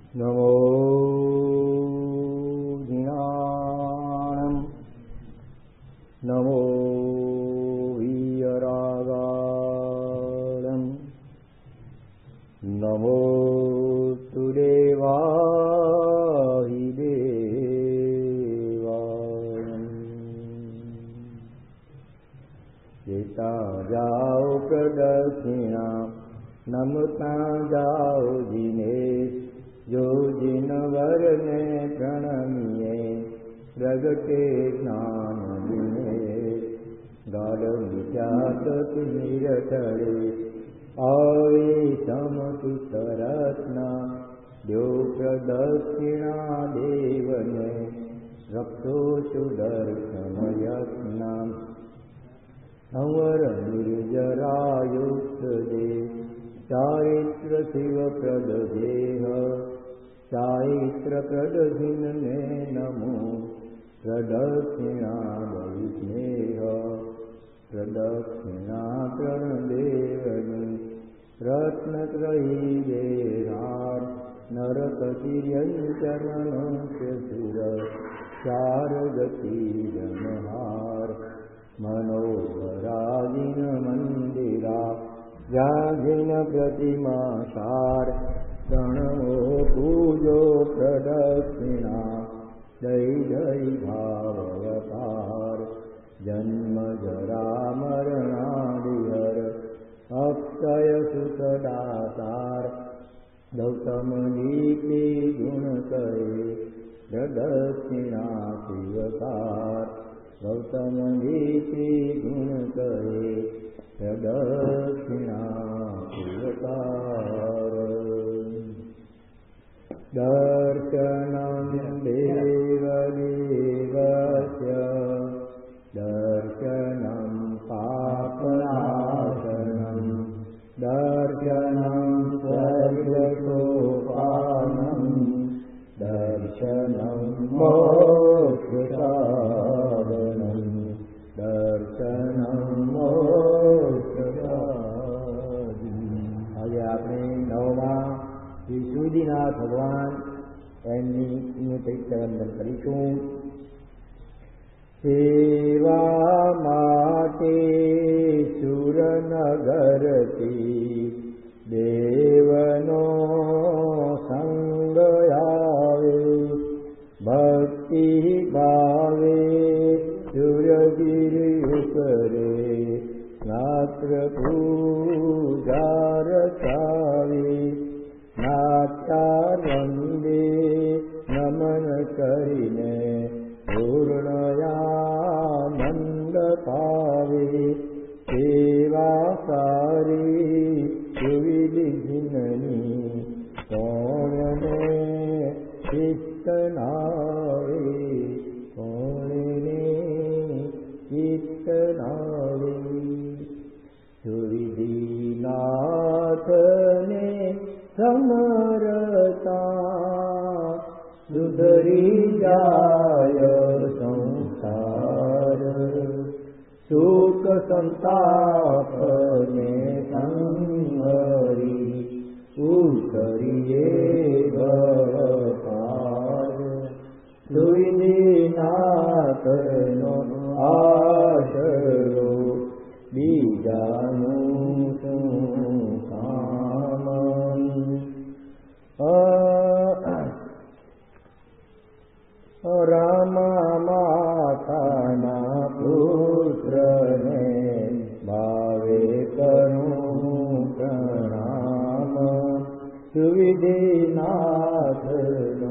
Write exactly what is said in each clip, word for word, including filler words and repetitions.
नमो ज्ञानम् नमो वीयरागाणम् नमो तु देवाहि देवायम् जेता जाओ प्रदक्षिणा नमता जाओ जिनेश जो जिन वर में प्रणमिए प्रगटे ज्ञान दिनेश गाढ़ विख्यात निरटरे आवे समतुत रत्ना दो प्रदक्षिणा देवने रक्षो सुदर्शन यत्ना संवर निर्जरायुक्त दे चारित्र शिव प्रद देह चारित्र प्रद जिन में नमो प्रदक्षिणा दई स्नेह प्रदक्षिणा प्रणदेवनी रत्नत्रयी देहार नरकतिर्यंचरण सुर चारगति जनहार मनोहराजिन मंदिरा व्याघ्रिन प्रतिमा सार प्रणवो पूजो प्रदक्षिणा दई दई भाववतार जन्म जरा मरणादिहर अक्षय सुखदातार गौतम नीति गुण करे प्रदक्षिणा शिवकार गौतम नीति गुण करे प्रदक्षिणा शिवकार दर्शनं देवदेवस्य दर्शनं पापनाशनं दर्शनं स्वर्गसोपानं दर्शनं मोक्षसाधनं दर्शनं मोक्षसाधनं। આજે આપણે નવમા શ્રી સૂર્યનાથ ભગવાન એમની ચૈત્ર વંદન કરીશું. સેવા માટે સુરનગરથી દેવનો સંગ આવે ભક્તિ ભાવે સૂર્યગીરી ઉપરે રાત્ર પૂજા રચાવે નાચાર વંદે નમન કરીને પૂર્ણયાનંદ પાવે સેવા સારી સુવિધિનની કોણને ચિત્તનાવે કોણને ચિત્તનાવે સુવિધિનાથને સમરતા સુધરી જાય સંસાર સુખ સંતાપને સંહરી ઉતરીએ ભવપાર સુવિધિનાથનો આશરો બીજાનું શું કામ. રામા માતાના પુત્રને ભાવે કરું પ્રણામ સુવિધિનાથનો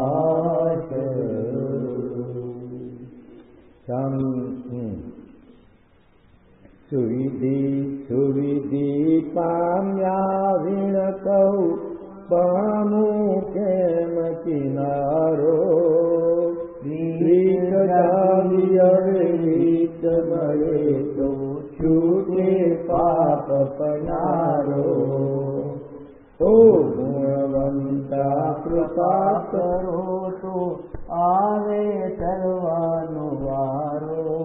આશરો સુવિધિ સુવિધિ પામ્યા વિણ કહું પામું કેમ કિનારો રીત જાવી હવે રીત મળે તો છૂટે પાપ પનારો ઓ ગુણવંતા કૃપા કરો તો આવે સર્વાનો વારો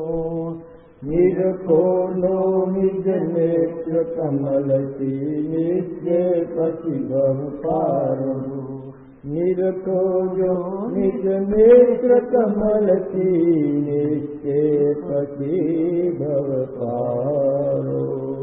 નિરખોનો નિજ નેત્ર કમલથી નિત્ય પછી ભવ પારો निरखो जो निज नेत्र कमल की निश्चय पति भव पारो।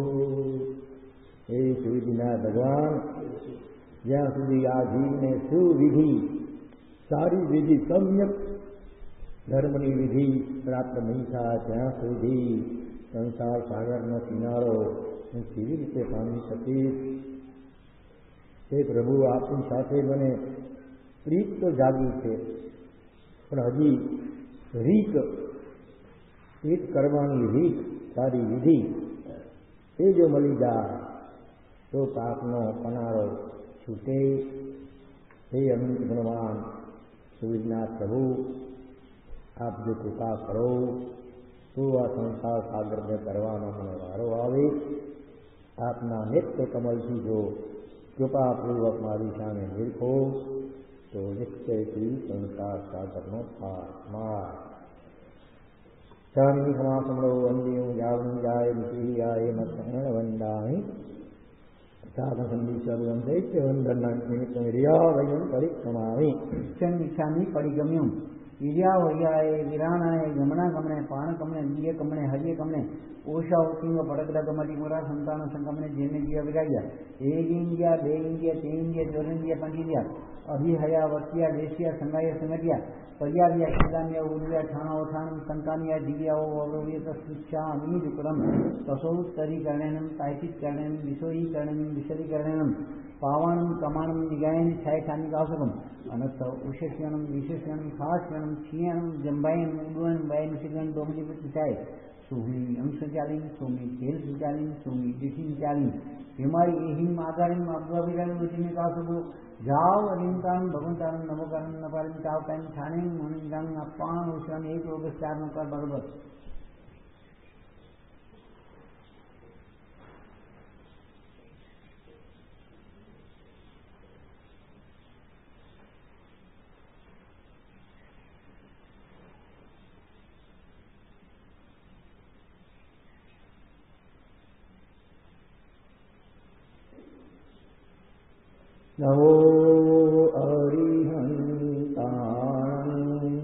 हे सूर्यनाथ भगवान, જ્યાં સુધી આ જીવને સુવિધિ સારી વિધિ સમ્યક ધર્મની વિધિ પ્રાપ્ત નહીં થાય ત્યાં સુધી સંસાર સાગરનો કિનારો હું કેવી રીતે પામી શકીશ? તે પ્રભુ આપની સાથે મને પ્રીત તો જાગી છે, પણ હજી રીત રીત કરવાની રીત સારી વિધિ તે જો મળી જાય તો પાપનો પનારો छूटे। हे अनंत गुणवान सूर्यनाथ प्रभु, आप जो कृपा करो तो आ संसार सागर में करवानो મને વારો આવે। આપના નિત્ય કમલથી જો કૃપાપૂર્વક મારી સામે નિરખો તો નિશ્ચયથી સંસાર સાગરનો પાર માર। સ્વામી સમાસમળો વંદ્યું જાવનું જાય ઋષિ આય મત વંદાય साधन संदीश्वरं दैत्य वंदन निमित्तं विर्यावयं परिक्रमामि। इच्छामि परिगम्यं विर्यावयाय विराणाय गमनागमने पाणगमने दियगमने हरियगमने ओषावतिंग पडगडगमटिमुरा संतान संगमने जेने जिया विराया एक इंडिया बे इंडिया तीन इंडिया चौदह इंडिया पांच इंडिया अभिहया वसिया देशिया संगाया संगतिया पर्याव्या शिलाम्या उर्व्या ठाणा ओठाण संतानिया दिव्याओ अवरोवित शिक्षामि विक्रम तसोत्तरीकरणं तायतिकरणं विसोयीकरणं विशदीकरणं पावनं कमानं निगायन छायठानिकासकम् अनर्थ उशेषणं विशेषणं खासणं क्षीणं जंबायन उडवन बायन शिगन डोमजी पिचाय सोमी अंशचालिन सोमी खेल सुचालिन सोमी दिठिन चालिन बीमारी एहिम आधारिन अब्बाविरन रुचिने कासको जाओ अलिंकान भगवंतान नमोकान नपारिन चावकान ठाणे मनंगान अपान उशान एक रोग चार नकार बरोबर। नमो अरिहंताणं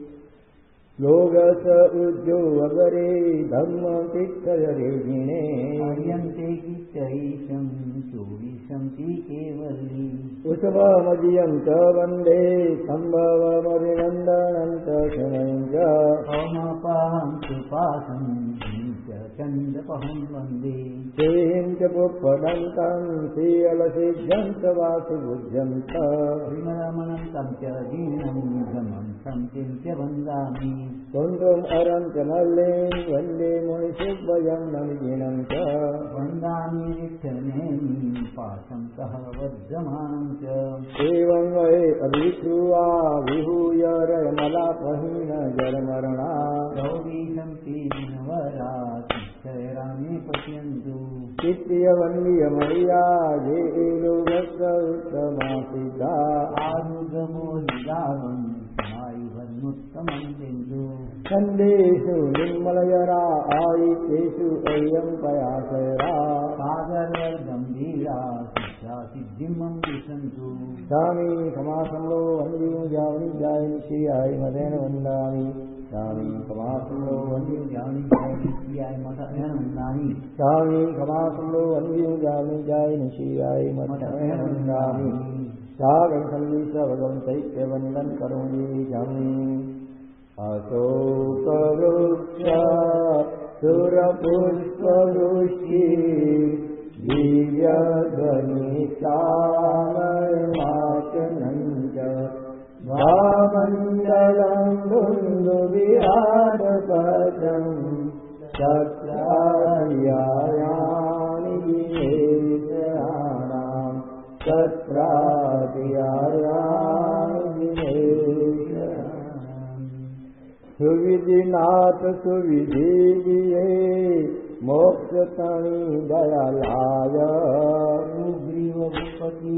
योगस उज्जो अगरे धम्म तिक्तरे जिने अर्यन्ते किच्चैषं चोविषं केवली उत्सवमदियं च वन्दे सम्भवमभिनन्दनं च शनैं च अहमपाहं सुपासं चन्द्रपहं वन्दे तें च पुष्पदन्तं श्रीयलसिद्धं च वासुबुद्धं च विमलमनन्तं च दीनं धमं संचिन्त्य वन्दामि कुन्दुम् अरं च मल्लिं वन्दे मुनिसुभयं नमिजिनं च वन्दामि विठ्ठलेन पाशं सह वज्रमानं च एवं वै अभिश्रुवा विहूय रयमलापहीन जरमरणा गौरीशन्ति दिनवरा रामे पश्यन्तु चित्तवन्दियमय्या ये लोकसुत्तमासिता आरुगमोहिदावं समायुवन्मुत्तमं बिन्दु सन्देषु निर्मलयरा आयितेषु अयं पयासयरा सागरगम्भीरा शिक्षा सिद्धिमं विशन्तु। स्वामी समासंलो वन्द्यो जावनि जायनि श्रियाय मदेन वन्दामि स्वामी समासंलो वन्द्यो जावनि जायनि श्रियाय मदेन वन्दामि स्वामी समासंलो वन्द्यो जावनि जायनि श्रियाय मदेन वन्दामि सागं संगीत भगवन् चैत्य वन्दन करोमि जम् अशोकवृक्ष सुरपुष्पवृष्टि दिव्यध्वनिसामर्माचनञ्च भामण्डलं धुन्दुविहारपथं तत्रायानि विनेशयानां तत्रायानि विनेशयानां सुविधिनाथ सुविधिये मोक्षतणी दयालाय सुग्रीवपति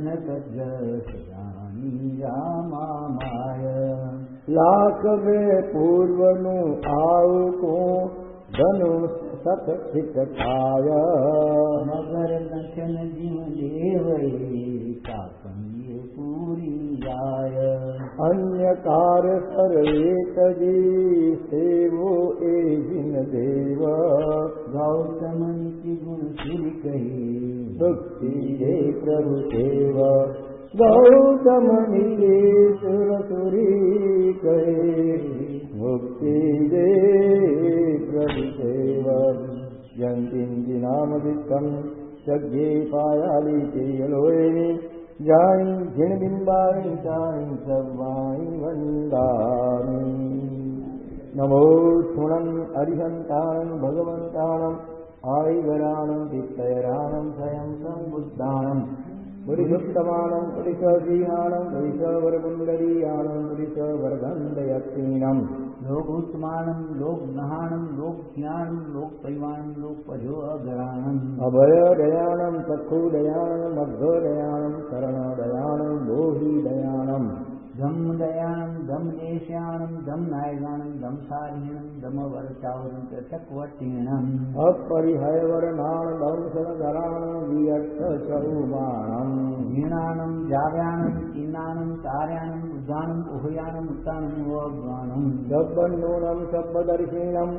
जनकजानी रामाय लाख में पूर्वनु आवको धनुष सतचित खाय मगर लक्षण जीव देवये काकंय पूरी जाय। अन्य कार्य सर्वे तजी सेवो ए जिन देव। गौतम नीति गुण श्री कही भक्ति ये प्रभु सेव। गौतम नीति सुर सुरी कहे मुक्ति दे प्रभु सेव। यंकिंदि नाम वित्तम यज्ञे पायाली चेयलोए। जाई जिन बिंबाई जाई सर्वाई वंदामि। नमो सुणं अरिहंतानं भगवंतानं आयिवरानं वित्तयरानं स्वयं संबुद्धानं पुरुषोत्तमानं पुरुषश्रीयानं पुरुषवरकुण्डलीयानं पुरुषवर्धन्दयक्षीणं। लोकोत्तमानं लोकनहानं लोकज्ञानं लोकपरिवाणं लोकपजोऽगराणम्। अभयदयानं चक्षुदयानं मध्वदयानं शरणदयानं लोहिदयानं। धम्मदयानं धम्मदेश्यानं धम्मनायकानं धम्मसारिणं धम्मवरचावनं चक्रवर्तीणम्। अपरिहयवरनानं दंशनधरानं वियट्टचौमानं। हीणानं जाव्यानं किन्नानं तार्यानं उद्गानं उभयानं उत्तानं वग्गानं। शब्बन्नूनं शब्बदर्शिनं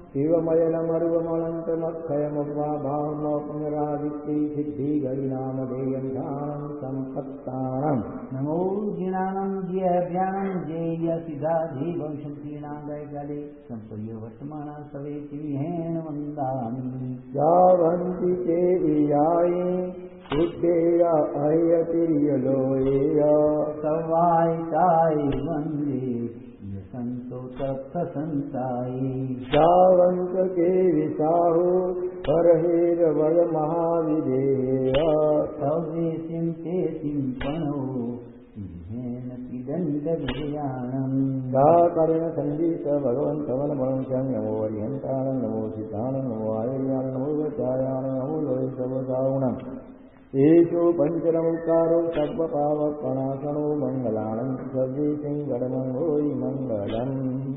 शिवमयनमरुवमलन्तमक्षयमभावमपुनरादित्यै सिद्धिगरिनामधेयं ध्यानं सम्पत्तानं। नमो जिनानं ज्ञानं ज्ञेय सिद्धाधि भविष्यन्तीनां गयकाले सम्पर्य वर्तमाना सवेति विहेन वन्दामि। यावन्ति ते वियाये उद्देया अयतिर्यलोयेय। सवाय ताय वन्दे संतो तप्त संताई। जावंत के विसाहो परहेर वय महाविदेय। सवे सिंते सिंपणो इहेन पिदंड विजयाणम्। दाकरण संगीत भगवन् कवन भवंशं। नमो हरिहंतानं नमो सीतानं नमो आयर्यानं नमो वचायानं नमो लोहितवसावणम्। एषो पंचनमुकारो सर्वपावपणासनो मङ्गलानं सर्वेसिंगडमङ्गोयि मङ्गलम्।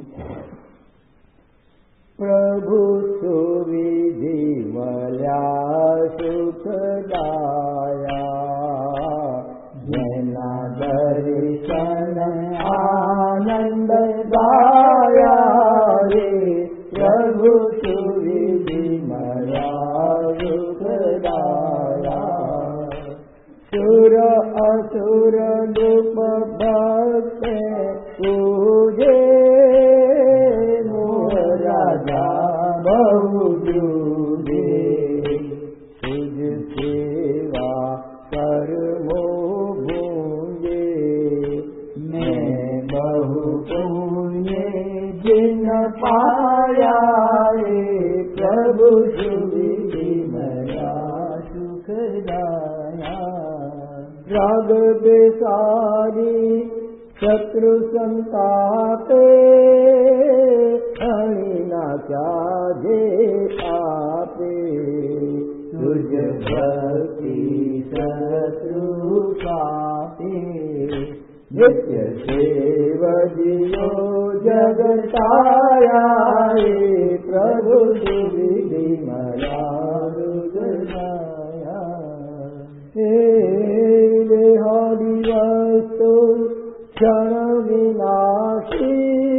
प्रभु सुविधिमल्या सुखदाया जना दर्शन आनन्ददाया रे। प्रभु सुविधिमल्या सुखदाया सुर असुर रूप भक्त पूजे। मोह राजा बहु दूजे तुझ सेवा कर मो भूंजे। मैं बहु पुण्य जिन पाया रे। प्रभु सुविधिमया सुखदाया। राग बेसारी शत्रु संतापे हणिना चाहे आपे। तुझ भक्ति शत्रु पापे नित्य सेव जियो जगताया रे। प्रभु सुविधिमया सुखदाया। हरि वस्तु क्षण विनाशी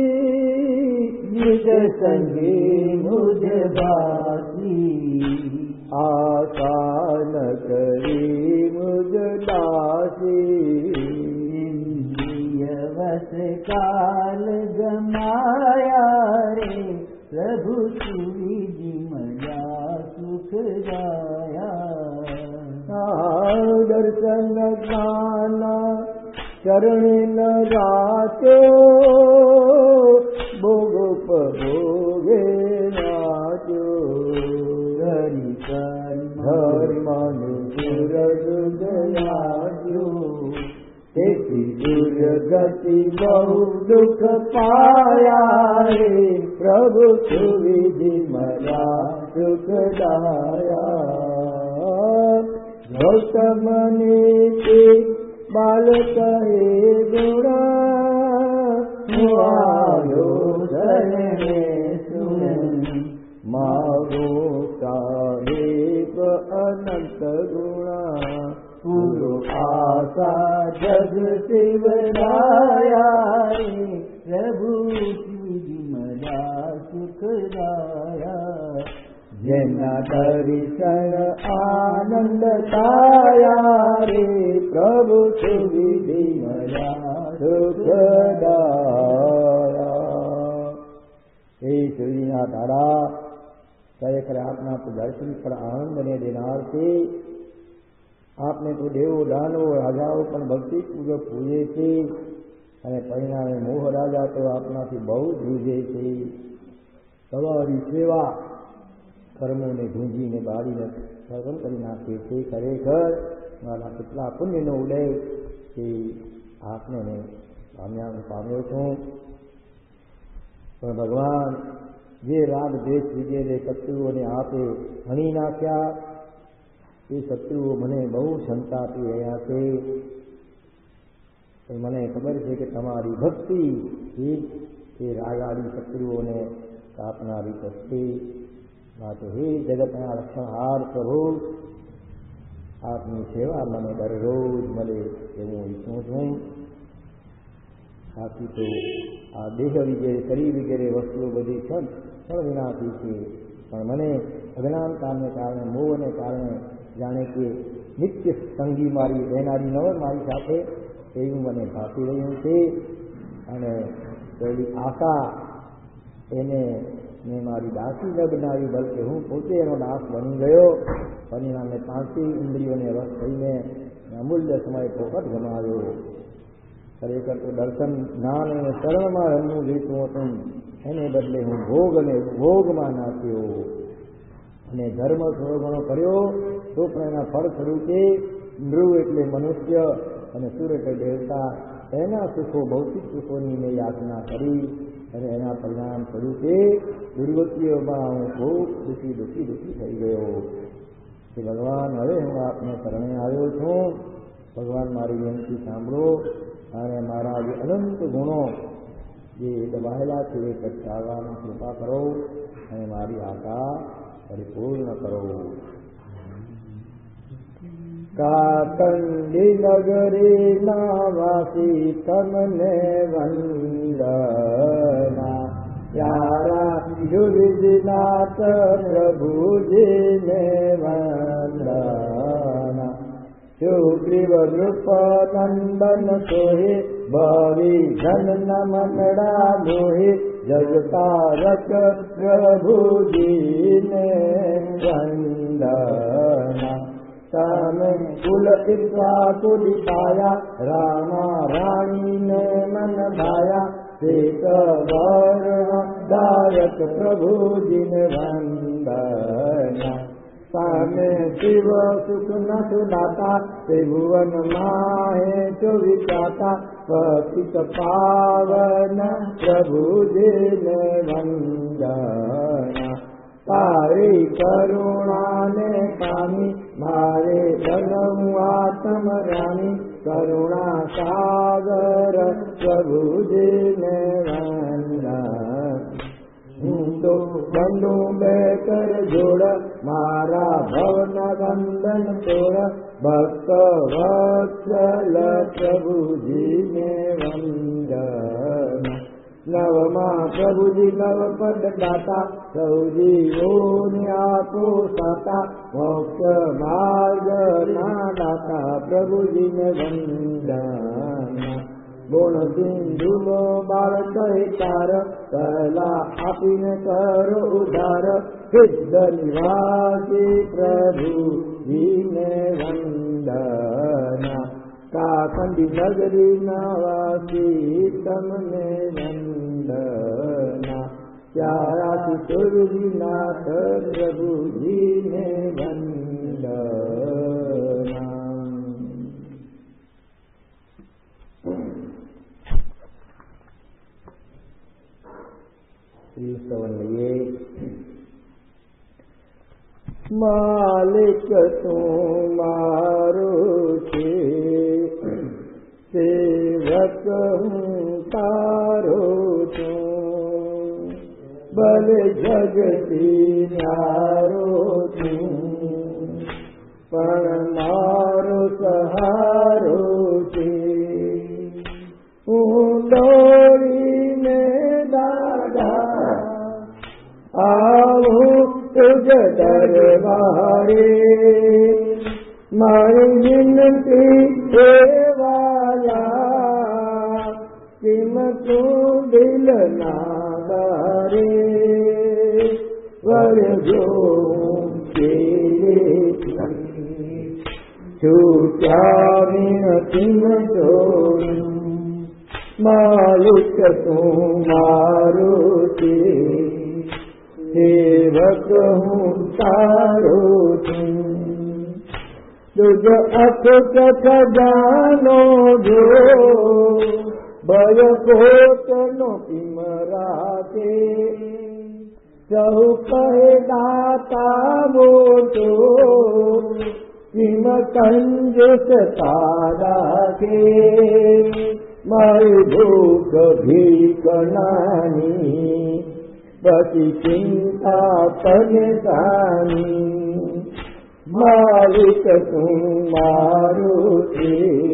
निज संगे मुझ बासी। आशा न करी मुझ दासी। इंद्रियवश काल गमाया रे। प्रभु सुविधिमया सुखदाया। दर्शन ज्ञान चरण न राचो। भोग भोगे नाचो। दर्शन धर्म दुर्गयाजो। तेति दुर्गति बहु दुख पाया रे। प्रभु सुविधिमया सुखदाया। गौतम नीति बाल कहे गुण। आयो धरणे सुन मारो साहेब अनंत गुणा। पूर्व आशा जग शिवराया रे प्रभु शिवजी मरा सुखदाया जेना दर्शन आनंद पाया रे प्रभु शिवजी मरा सुखदाया। हे शिवजीना तारा ખરેખર આપના તો દર્શન પર આનંદને દેનાર છે। આપને તો દેવો દાનવો રાજાઓ પણ ભક્તિપૂર્વક પૂજે છે અને પરિણામે મોહ રાજા તો આપનાથી બહુ ધ્રુજે છે। તમારી સેવા કર્મોને ધૂંજીને બાળીને સર્વમ કરી નાખે છે। ખરેખર મારા કેટલા પુણ્યનો ઉદય એ આપને મેં પામ્યા પામ્યો છું। પણ ભગવાન જે રાગ દ્વેષ વગેરે શત્રુઓને આપે હણી નાખ્યા એ શત્રુઓ મને બહુ શંકા આપી રહ્યા છે। મને ખબર છે કે તમારી ભક્તિ એ રાગાડી શત્રુઓને કાપનારી શક્તિ માટે હે જગતના રક્ષણહાર પ્રભુ આપની સેવા મને દરરોજ મળે એવું ઈચ્છું છું। બાકી તો આ દેહ વગેરે શરીર વગેરે વસ્તુઓ બધી છે પણ વિનાશી છે પણ મને અજ્ઞાનતાને કારણે મોહને કારણે જાણે કે નિત્ય સંગી મારી રહેનારી નવ મારી સાથે એવું મને ભાસી રહ્યું છે અને પેલી આશા એને મેં મારી દાસી ન બનાવી બલકે હું પોતે એનો દાસ બની ગયો। પરિણામે પાંચી ઇન્દ્રિયોને વશ થઈને અમૂલ્ય સમય પોપટ ગમાવ્યો। ખરેખર તો દર્શન જ્ઞાન અને શરણમાં રમવું જોઈતું હતું એને બદલે હું ભોગ અને ભોગમાં નાખ્યો અને ધર્મ થોડો ઘણો કર્યો તો પણ એના ફળ સ્વરૂપે નૃ એટલે મનુષ્ય અને સુર એટલે દેવતા એના સુખો ભૌતિક સુખોની મેં યાચના કરી અને એના પરિણામ સ્વરૂપે દુર્ગતિઓમાં હું ખૂબ દુઃખી દુઃખી દુઃખી થઈ ગયો કે ભગવાન હવે હું આપને શરણે આવ્યો છું। ભગવાન મારી વિનંતી સાંભળો અને મારા જે અનંત ગુણો જે દબાયેલા છે એ પ્રગટાવવાની કૃપા કરો અને મારી આશા પરિપૂર્ણ કરો। કાકંડી નગરી ના વાસી તમને વંદના પ્યારા યુવિજનાથ પ્રભુજીને વંદના। સુગ્રીવ નૃપ નંદન સોહે ભવી જન મનડા મોહે જગતારક પ્રભુજીને વંદના। તમે કુલ ઇત્વા કુલી પાયા રામા રાણીને મન ભાયા શેષ વર્ણ દાયક પ્રભુજીને વંદના। સામે શિવ સુખ નથ દાતા તે ભુવન માહે જો વિચાતા પતિત પાવન પ્રભુજીને વંદના। તારી કરુણાને પામી મારે બનવું આત્મ રામી કરુણા સાગર પ્રભુજીને વંદના। હું તો બંધુ બે કર જોડ મારા ભવના બંધન તોડ ભક્ત વત્સલ પ્રભુજીને વંદના। નવમાં પ્રભુજી નવ પદ દાતા સૌજીઓને આપો સાતા મોક્ષ માર્ગ ના દાતા પ્રભુજીને વંદના। ગુણ સિંધુ નો બાળક તાર પહેલા આપીને કરો ઉધાર સિદ્ધ નિવાસી પ્રભુજીને વંદના। કાકંડી નગરી ના વાસી તમને વંદના। પ્યારા સુરજીનાથ પ્રભુજીને વંદના। શ્રી સવનીએ માલિક તું મારો છે સેવક હું તારો છું ભલે જગતી ન્યારો છું પણ મારો સહારો છે दरबारे मारी विनती हे वाला किम तू दिल ना दारे वर जो तेरे छूटा किम छोड़ मालिक तू मारुति सेवक हूँ तारो तुझ अख खजानो जो भय कोटनो पिमराते सहु कहे दाता मोटो किम कंजूस तारा के मारी भूख भीख नानी बसी चिंता परेशानी मालिक तू मारुति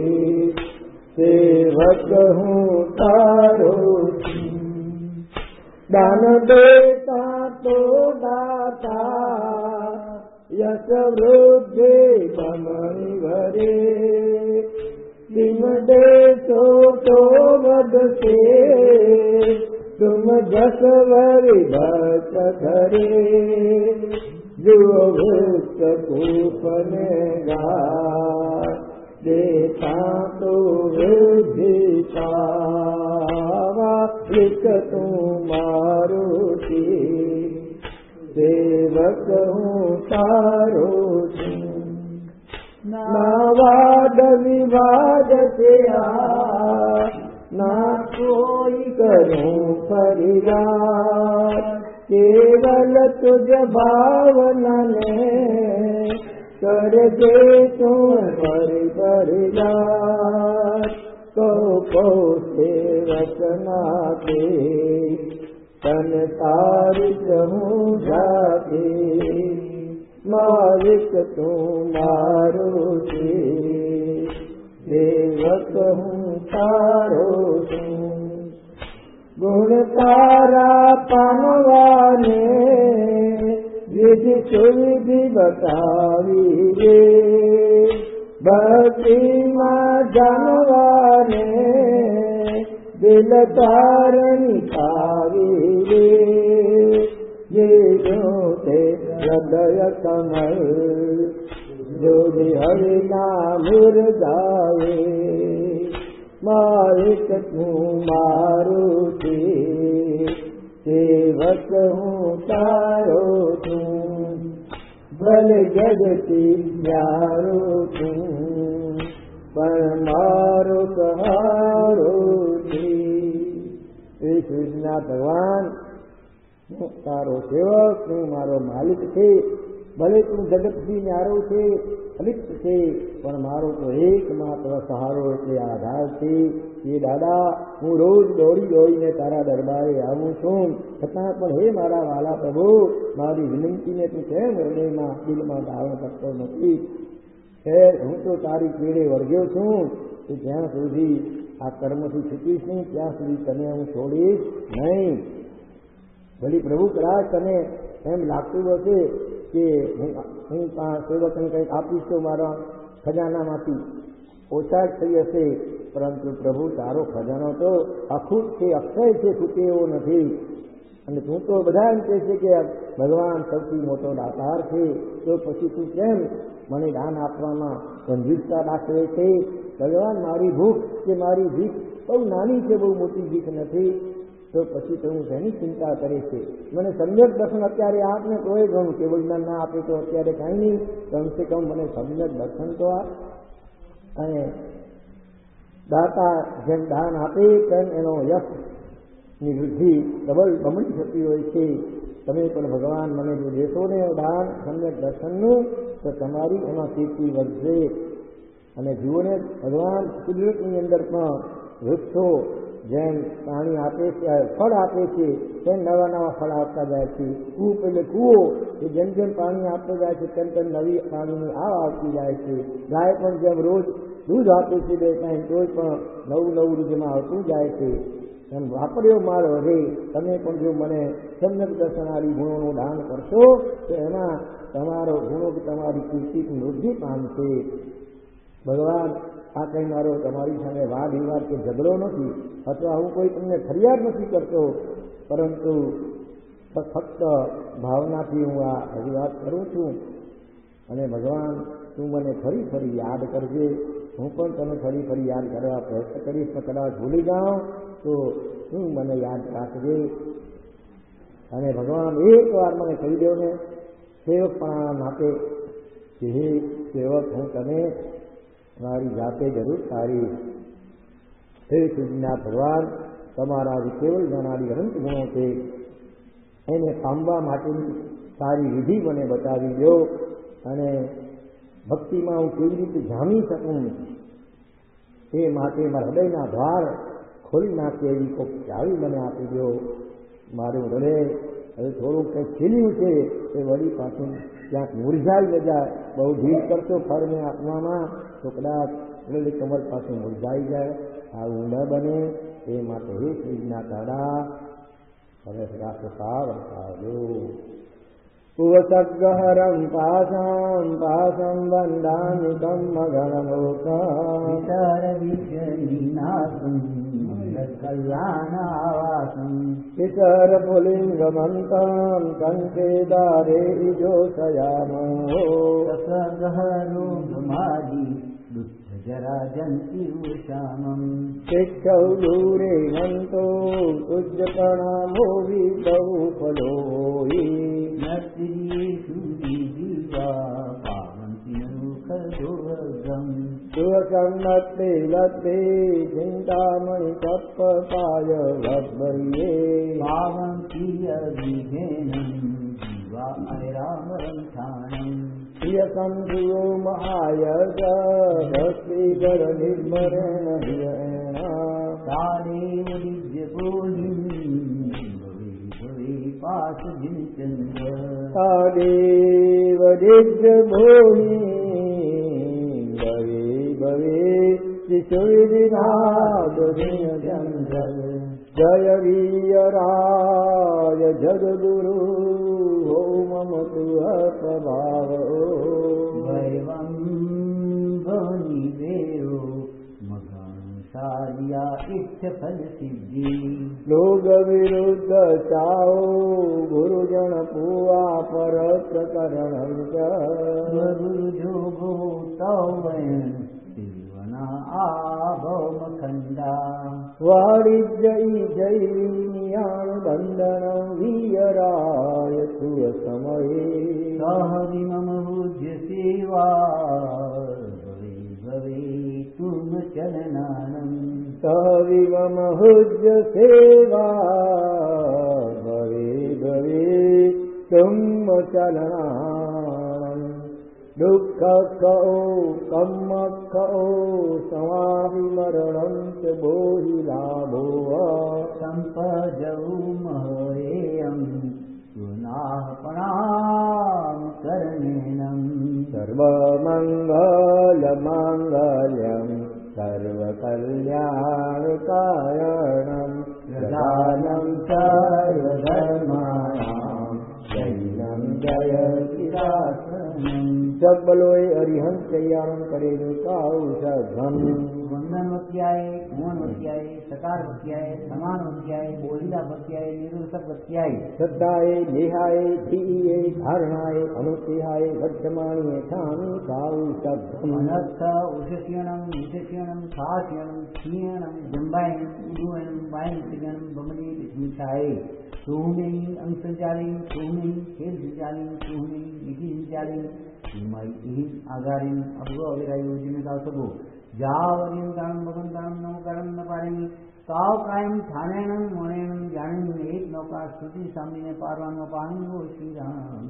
सेवक हूँ तारो दान देता तो दाता यश वृद्धि बमन भरे तुम देशो तो वद से तुम जस वरि भक्त धरे जो भक्त कूपन गाय देता तो वृद्धि पावा लिख तू मारुति सेवक हूँ तारो ना वाद विवाद से ना कोई करूं फरियाद केवल तुझ भावना ने कर दे तुम पर फरियाद को को सेवक नाते तन तारिक हूँ जाते मालिक तू मारुति सेवक हूँ तारो गुण तारा पानवाने विधि सुविधि बतावी रे भक्ति माँ जानवाने दिल तारणी पावी रे ये जोते हृदय कमल जो हरि नाम गावे मालिक तू मारुति सेवक हूँ तारो तू बल जगती प्यारो तू पर मारो कहारो श्री कृष्णनाथ भगवान तारो सेवक तू मारो मालिक छे भले तू जगत थी न्यारो छे अलिप्त छे पण मारो तो एकमात्र सहारो એટલે આધાર છે એ દાદા હું રોજ દોડી દોડીને તારા દરબારે આવું છું છતાં પણ હે મારા વાલા પ્રભુ મારી વિનંતીને તું કેમ હૃદયમાં દિલમાં ધારણ કરતો નથી ખેર હું તો તારી પીડે વળગ્યો છું તો જ્યાં સુધી આ કર્મથી છૂટીશ નહીં ત્યાં સુધી તને હું છોડીશ નહીં ભલી પ્રભુ કદાચ તને એમ લાગતું હશે કે હું હું સેવકને કંઈક આપીશ તો મારા ખજાનામાંથી ઓછા જ થઈ હશે પરંતુ પ્રભુ તારો ખજાનો તો અખૂટ છે અક્ષય છે છૂટે એવો નથી અને તું તો બધા એમ કહે છે કે ભગવાન સૌથી મોટો દાતાર છે તો પછી તું કેમ મને દાન આપવામાં કંજૂસતા દાખવે છે ભગવાન મારી ભૂખ કે મારી ભીખ બહુ નાની છે બહુ મોટી ભીખ નથી તો પછી તો હું ઘણી ચિંતા કરે છે મને સમ્યક દર્શન અત્યારે આપને તોય ઘણું કેવળ જ્ઞાન ના આપે તો અત્યારે કાંઈ નહીં કમસે કમ મને સમ્યક દર્શન તો આપ અને દાતા જેમ દાન આપે તેમ એનો યશની વૃદ્ધિ ડબલ બમણી થતી હોય છે તમે પણ ભગવાન મને જો દેશો ને દાન સમ્યક દર્શનનું તો તમારી એમાં કીર્તિ વધશે અને જુઓને ભગવાન કુદરતની અંદર પણ વૃક્ષો જેમ પાણી આપે છે ફળ આપે છે તેમ નવા નવા ફળ આપતા જાય છે કૂપ એટલે કૂવો કે જેમ જેમ પાણી આપતો જાય છે તેમ તેમ નવી પાણીની આવ આવતી જાય છે ગાય પણ જેમ રોજ દૂધ આપે છે બે ટાઈમ તોય પણ નવું નવું દૂધમાં આવતું જાય છે એમ વાપર્યો મારો રે તમે પણ જો મને સમ્યક દર્શનારી ગુણોનું દાન કરશો તો એમાં તમારો ગુણો તમારી કીર્તિ વૃદ્ધિ પામશે. ભગવાન આ કંઈ મારો તમારી સામે વાદ વિવાદ કે ઝઘડો નથી અથવા હું કોઈ તમને ફરિયાદ નથી કરતો, પરંતુ ફક્ત ભાવનાથી હું આ રજૂઆત કરું છું. અને ભગવાન તું મને ફરી ફરી યાદ કરજે, હું પણ તને ફરી ફરી યાદ કરવા પ્રયત્ન કરીશ. તો કદાચ ભૂલી જાઉં તો તું મને યાદ રાખજે. અને ભગવાન એક વાર મને કહી દો ને સેવક પણ આપે કે હે સેવક હું તને મારી જાતે જરૂર તારીશ. હે સુજના ભગવાન તમારા કેવલ જણાવી અનંત ગુણો છે, એને પામવા માટેની સારી વિધિ મને બતાવી દો અને ભક્તિમાં હું કેવી રીતે જામી શકું એ માટે મારા હૃદયના દ્વાર ખોલી નાખે એવી કોક ચાવી મને આપી દો. મારું હૃદય હવે થોડુંક કંઈક ખીલ્યું છે એ વળી પાછું ક્યાંક મુરઝાઈ જાય. બહુ ભીડ કરશો ફળને આપવામાં તો કદાચ હૃદય કમર પાછું મુરઝાઈ જાય. આવું ન બને એ માટે હે શ્રીના તારા હવે રાષ્ટ્રતા વરસાવજો. કુવસગહરં પાસં પાસં બંધામિ કમ્મગણલોકાસરવિજ્ઞાસં કલ્યાણાવાસં કિશર પુલિંગમંતં કંકેદારે વિજોષયામો કસગહરો ધમાજી જરાજંતિ ઉષામં શિક્ષૌ દૂરે મંતો પૂજ્ય પ્રણામો વિદૌ ફલોહિ નત્રી સુરી જીવા પાવંતિ મુખદોર્ગમ સુવસં નત્તે લત્તે ચિંતામણિ તપ્પાય વબ્બર્યે પાવંતિ અભિઘેનં જીવા ઐરામરં થાણં યસંધુઓ મહાયગ ભક્તિધર નિર્મરેણ હિયણા તારે દિવ્ય બોલી ભવે ભવે પાસ જીનચંદ્ર તાદેવ દિવ્ય બોલી ભવે ભવે શિશુવિનાદ જીનચંદ્ર જય વીયરાય જગદુરુ મમ તુ અપભાવ વૈવં ભવની દેવો મગંસારિયા ઇચ્છ ફલ સિદ્ધિ લોગ વિરુદ્ધ ચાઓ ગુરુજન પુઆ પરત કરણ ગુરુ જોગો તવયન આભવમખંડા વાણિજ્યઈ જૈનિયાણ બંધન વીયરાય સુર સમયે સહવિ મમ પૂજ્ય સેવા ભવે ભવે તુમ ચરણાનંદ સહવિ મમ પૂજ્ય સેવા ભવે ભવે તુમ ચરણાનંદ દુઃખ કહો કમ્મ કહો સમાવિમરણં ચ બોહિ લાભો સંપજૌ મહેયં પુનાઃ કરણેનં સર્વમંગલમાંગલ્યં સર્વકલ્યાણકારણં પ્રધાनं સર્વધર્માણાં જૈનં જયતિરાસનં જગ બલોએ અરિહંત તૈયારમ કરેલું કાઉ સઘમ વંદન વત્યાય મોહન વત્યાય સકાર વત્યાય સમાન વત્યાય બોલિલા વત્યાય નિરુષક વત્યાય શ્રદ્ધાએ દેહાએ ધીએ ધારણાએ અનુષ્ઠિહાએ વર્તમાણીએ ઠામી કાઉ સઘમ અનર્થ ઉષસ્યણમ વિશસ્યણમ ખાસ્યણમ ક્ષીયણમ જંબાયણમ ઉદુયણમ વાયંતિગણમ બમણી વિષ્મિષાએ સોહમેય અંગસંચાલિન સોહમેય ખેલ સંચાલિન સોહમેય વિધિ સંચાલિન હિમાઈ આગારીન અભ્રો અવિરાયું જીમેતા સબો જાવરિયમ દાણમ ભગન દાણમ નવ કારમ ન પારેમી કાવ કાયમ થાનેણમ મણેણમ જાણીને એક નૌકા સ્તુતિ સામીને પારવાનો પાણી હો શ્રી રામ.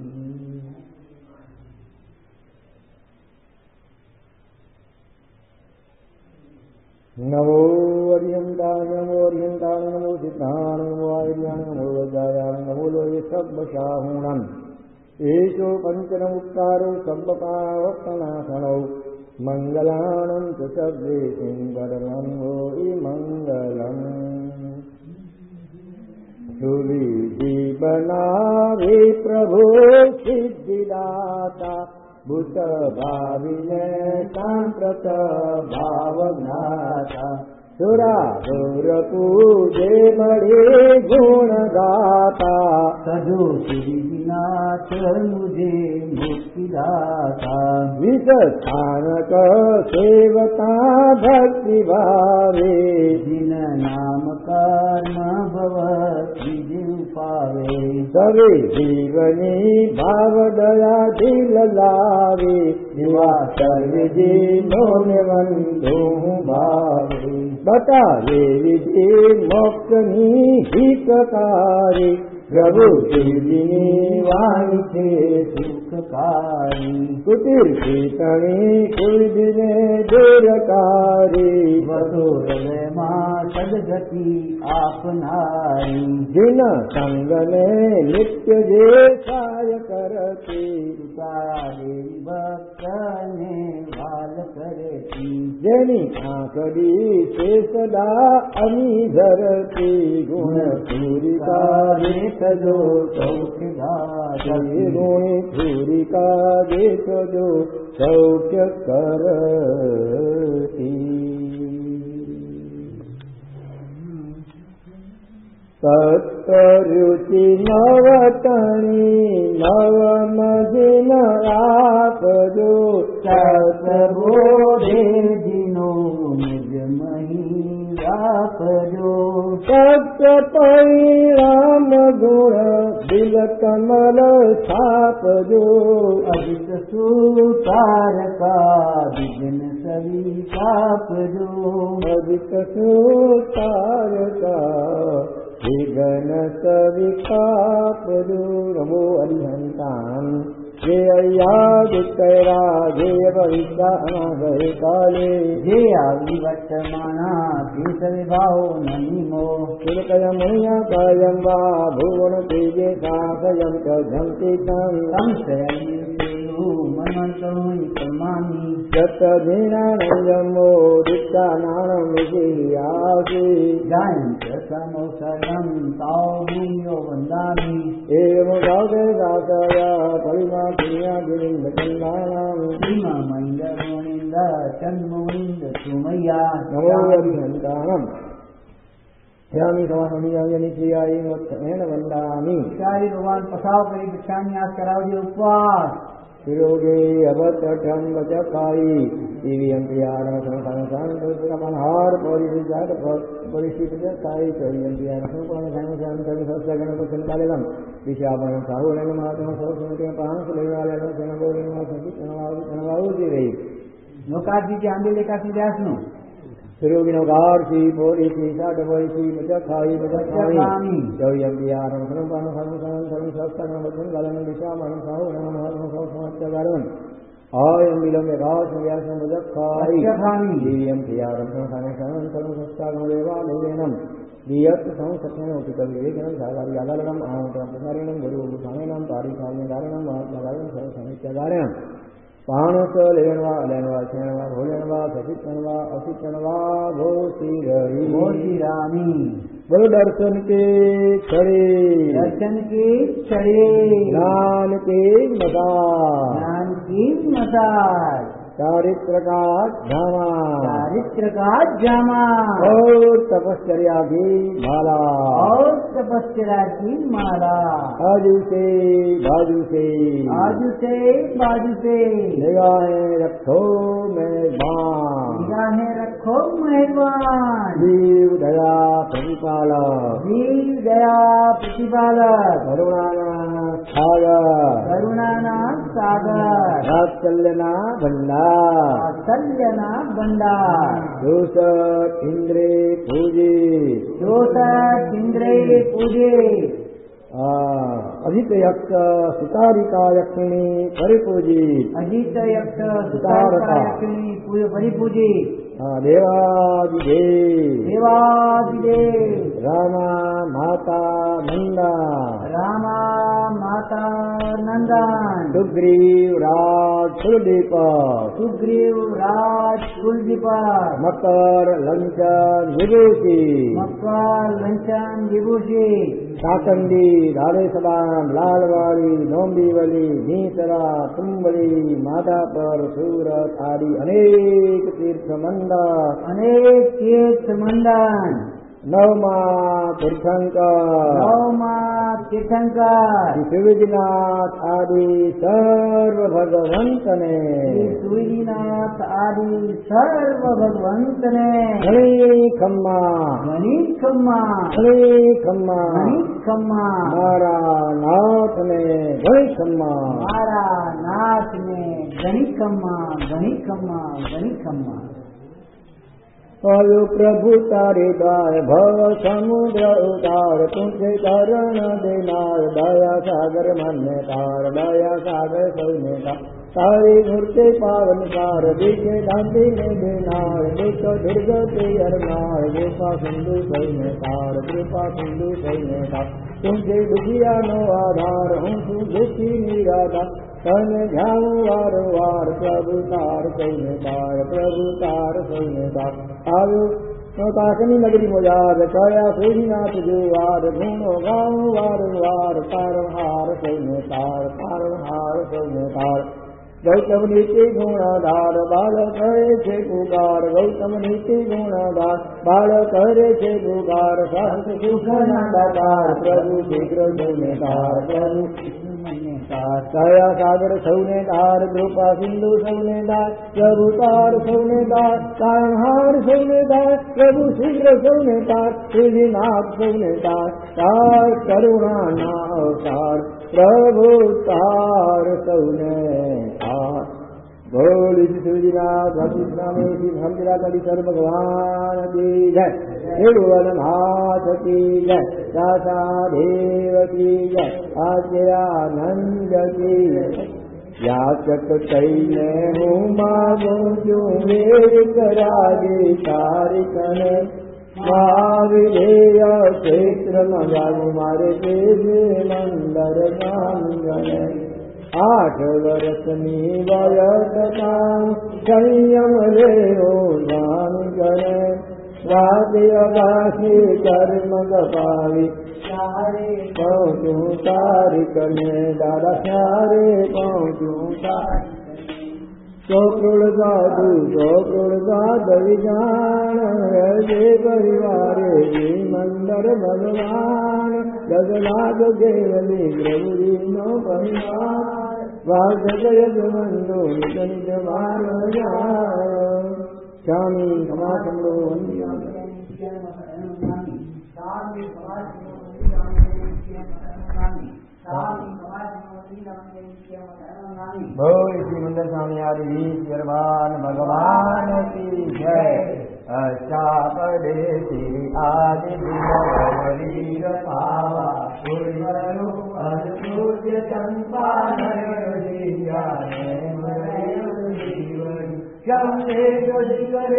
નમો અરિયંતાણ નમો અરિયંતાણ નમો સિદ્ધાણ નમો આર્યાણ નમો વજાયાણ નમો લોય સબ્બશાહુણં એશો પંચનમુત્તારો સબ્બપાવપ્તનાશણૌ મંગલાણં ચ સર્વે સિંગરમં વો ઈ મંગલં सुविधि बनावे प्रभु सिद्धिदाता भूत भाविने सांप्रत भावनाता सुरा सुर पूजे बड़े गुण गाता सजो श्रीनाथ मुझे मुक्तिदाता विष स्थानक सेवता भक्ति भावे जिन नाम कर्म भव जीव पावे सवे जीवनी भाव दया दिल लावे युवा सर्व जीवो निबंधो भावे बता ये विधि मोक्षनी हितकारी प्रभु शिवजिनी वाणी थे सुखकारी कुटीर कीर्तनी कुलदिने दूरकारी वसुरल माँ सदगति आपनारी जिन संग में नित्य जे साय करती उतारे भक्त ने बाल करती जेनी आंकड़ी से सदा अमी धरती गुण पूरिका सजो सौख्य गाती गुण पूरिका सजो सौख्य करती सत्तरुचि नवतणी नवमदिन आपजो सतबोधे दिनो निज मही आपजो सत्य परिणाम गुण दिल कमल छापजो अजित सुतार का विघ्न सभी छापजो अजित सुतार का विघ्न सभी छापजो नमो अरिहंतान जे अय्यादित्यरा जे भविष्य अनागय काले जे आदि वर्तमाना देश विभाव नमो तिलकय मुनिया कायं वा भुवन तेजे साधयं च झंति तं संशयं मनमंतों कल्मानि यत दीनानंदमो दित्तानानं विजयासि गायन्त समोसरं तावुयो वन्दामि एवं गावे दासया परिमा पुण्या गिरिं चन्दानां सीमा महेन्द्र गोविन्द चन्मोविन्द सुमय्या नमो अरिहन्तानम् यामी समासमियाय नित्याय मत्तेन वन्दामि शाही भगवान पसाव करी बिछानी आज कराओ उपवास शिरोगे अवतठम वचकाई ईवीएम प्रियारम संसार संसार परिजात परिस्थित काई चोरियम प्रियारम संसार संसार संसार गणपति कालेलम विशापन साहुलन मातम सोसुके पांच लेवालन जनगोरिन सति कनवाउ कनवाउ जी रही नौकार जी के आंदे लेकर सिद्धास नो शिरोगिनो गारसी पोलिसी साठ पोलिसी वचकाई वचकाई चोरियम प्रियारम संसार संसार संसार गणपति कालेलम विशापन साहुलन मातम सोसुके गारम आयं विलंब रास व्यासं वचकाई ईवीएम प्रियारम संसार संसार संसार लेवालेनम दियत् संसत्तेन उपितविवेकनं सागार्यादालनं आमन्त्रणं प्रसारिणं गुरुभूषाणेनं तारिकार्यदारणं महात्मादारणं सर्वसमित्यादारणं पाणस लेनवा लेनवा चेनवा भोजनवा सचितनवा असितनवा भोसिरहि भोसिरामी बोलो दर्शन के छड़े दर्शन के छड़े ज्ञान के मदार ज्ञान की मदार चारित्र का धामा चारित्र का जामा और तपश्चर्या की माला और तपस्या की माला आजू से बाजू से आजू से बाजू से निगाहें रखो मेहमान निगाहें रखो मेहमान जीव दया प्रतिपालक जीव दया प्रतिपालक करुणानाथ सागर करुणानाथ सागर वात्सल्यना भंडार वात्सल्यना भंडार दोष इंद्रे पूजे दोष इंद्रे पूजे अजित यक्ष सुतारिका यक्षिणी परिपूजी अजित यक्ष सुतारिका यक्षिणी परिपूजी देवादिदेव देवादिदेव रामा माता नंदा रामा माता नंदन सुग्रीव राज कुलदीप सुग्रीव राज कुलदीप मकर लंचन विभूषी मकर लंचन विभूषी काकंदी, राधेसबान, लालवाड़ी, डोंबिवली, नीसरा, तुंबली, माधापर, सूरत आदि अनेक तीर्थ मंडल अनेक तीर्थ मंडल नवमा तीर्थंकर नवमा तीर्थंकर शिवजीनाथ आदि सर्व भगवंत ने सूर्यनाथ आदि सर्व भगवंत ने घणी खम्मा घणी खम्मा घणी खम्मा घणी खम्मा मारा नाथ ने घणी खम्मा मारा नाथ ने घणी खम्मा घणी खम्मा घणी खम्मा आयो प्रभु तारे दाय भव समुद्र उतार तुझे करण देनार दया सागर मान्य तार दया सागर सौने का तारे मूर्ते पावन कार देखे दांती में देनार देखो दीर्घ ते अरनार कृपा सिंधु सौने तार कृपा सिंधु सौने तार तुझे दुखिया नो आधार हूँ तू दुखी निराधार तन ध्यान वार वार प्रभु तार सौने तार प्रभु तार सौने तार आयो काकनी नगरी मोजार कया सूर्यनाथ जो वार गुणो गाँव वार वार तारण हार सौने तार तारण हार सौने तार गौतम नीति गुणाधार बाल करे छे पुकार गौतम नीति गुणाधार बाल करे छे पुकार साहस सुखना दातार प्रभु शीघ्र सौने तार प्रभु दया सागर सौने तार कृपा सिंधु सौने तार प्रभु तार सौने तार तारणहार सौने तार प्रभु शीघ्र सौने तार सूर्यनाथ सौने तार तार करुणा नावतार प्रभु तार सौने तार बोल सूर्यनाथ भगवान श्री सर्व भगवान की जय त्रिभुवननाथ की जय दाता देव की जय आज्ञानंद की याचक कैने हूँ मांगू क्यों मेरे करागे तारिकन महाविधेय क्षेत्र मजागु मारे तेज मंदर नांगन आठ वर्षनी वयसता संयम ले हो नाम करे वाद्यवासी कर्म गपावी सारे पहुँचू तारिक ने दादा सारे पहुँचू तारिक चौकड़ साधु चौकड़ साधु जान जे परिवारे जी मंदर भगवान जगलाग केवली प्रभु नो परिवार वासय मंदो निज निज मार स्वामी समासंदो बोल श्री मंदिर स्वामी आदि वीर भगवान की जय अष्टापदेशी आदि वीर पावा सूर्य चंपा चंदे करे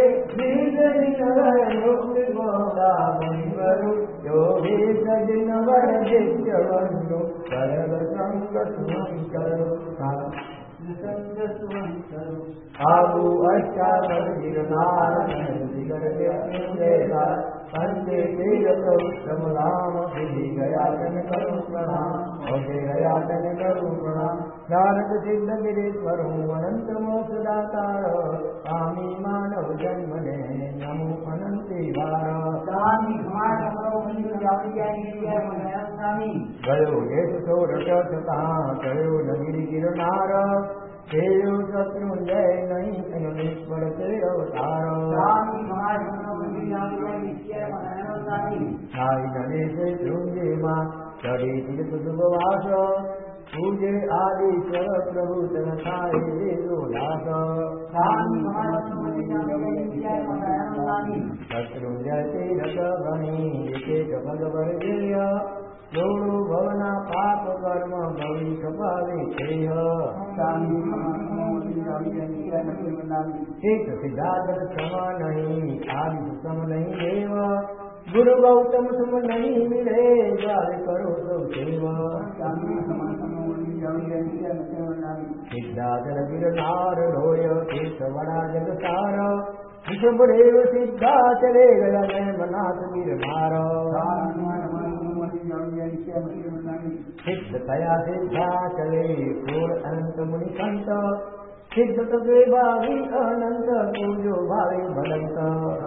योगी सजन वर दिव्यवंदो सर्व संग सुमंकरो संग सुमंकरो आबू अष्टावर गिरनार दिगर पंचे तीरथ उत्तम राम विधि गयातन करो प्रणाम होते गयातन करो प्रणाम नारद सिद्ध गिरीश्वर अनंत मोक्षदातार स्वामी मानव जन्म ने नमो अनंती वार स्वामी गयो ये सोरठ सता कयो नगिरी गिरनार तेयो शत्रुंजय नहीं अनुनीश्वर ते अवतार साई गणेश शृंगे माँ चढ़ी तीर्थ सुखवास पूजे आदिश्वर प्रभु तन साई देवोलास शत्रुंजय तीरथ गणी एक भगवर जय जोड़ो भवना पाप कर्म भवि कपाले खेय एक सिद्धार्थ सम नहीं आदि सम नहीं देव गुरु गौतम तुम नहीं मिले द्वार करो तो सेवा सिद्धार्थ गिरनार रोय केश बड़ा जग सार विषुभदेव सिद्धा चले गया मैं मनाथ गिरनार सिद्धतया सिद्धा चले पूर अनंत मुनि संत सिद्ध तत्वे भावी अनंत पूजो भावे भलंत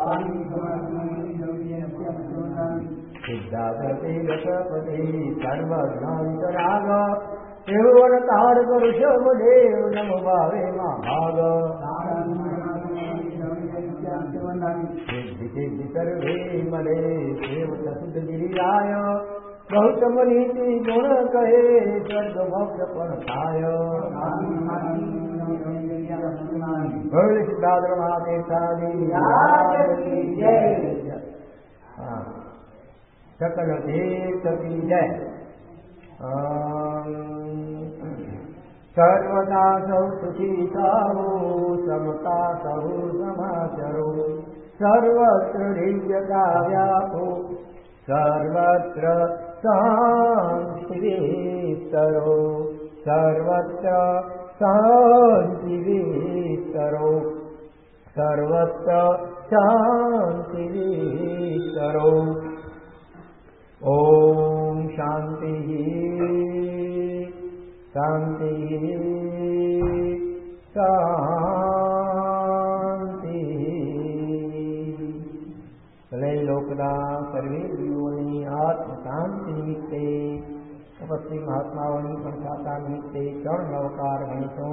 सिद्धापति रसपति सर्वज्ञावितराग त्रिभुवन तारक ऋषभदेव नमो भावे महाभाग सिद्धि सिद्धि सर्वे मले सेवत सिद्ध गिरिराय बहुत मनीति गुण कहे स्वर्ग मोक्ष पण पाय बोले सिद्धार्थ महातीर्थादि सकल तीर्थ की जय। सर्वदा सौ सुखी साहु समता सहु समाचरो सर्वत्र दिव्यता व्यापो सर्वत्र शान्तिविस्तरो सर्वत्र शान्तिविस्तरो सर्वत्र शान्तिविस्तरो ओम शांति शांति शांति भले लोकदा सर्वे जीवोनी आत्म शांति निमित्ते तपस्वी महात्माओं संसाता निमित्ते चरण अवकार गणितों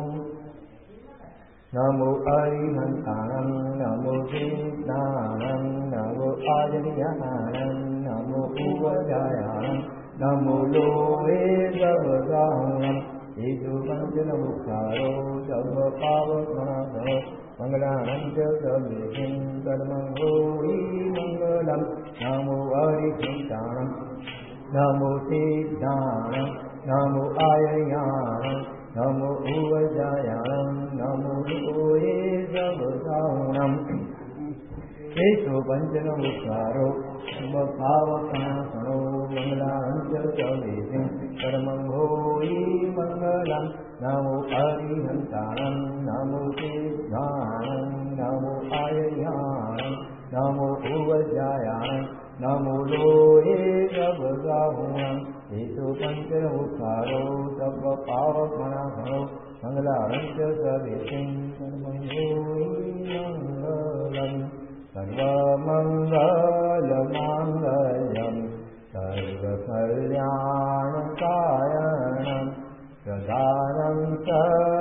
नमो अरिहंताणं नमो विज्ञानं नमो आर्याणं नमो उवजायाणं नमो लोहे जगदाहुणं येषु पञ्चनमुखारो सर्वपावकमनः मंगलानं च सर्वेषां कर्मणि मंगलं नमो अरिहंताणं नमो सिद्धाणं नमो आर्याणं नमो उवजायाणं नमो लोहे जगदाहुणं येषु पञ्चनमुखारो सर्वपावकनाशनो मंगलानं च सर्वेषां कर्मं भूयि मंगलं नमो अरिहंताणं नमो सिद्धाणं नमो आर्याणं नमो उवजायाणं नमो लोहे जगदाहुणं येषु पञ्चनमुखारो सर्वपावकनाशनो मंगलानं च सर्वेषां कर्मं भूयि मंगलं सर्वमङ्गलमाङ्गल्यं सर्वकल्याणकारणं प्रदानं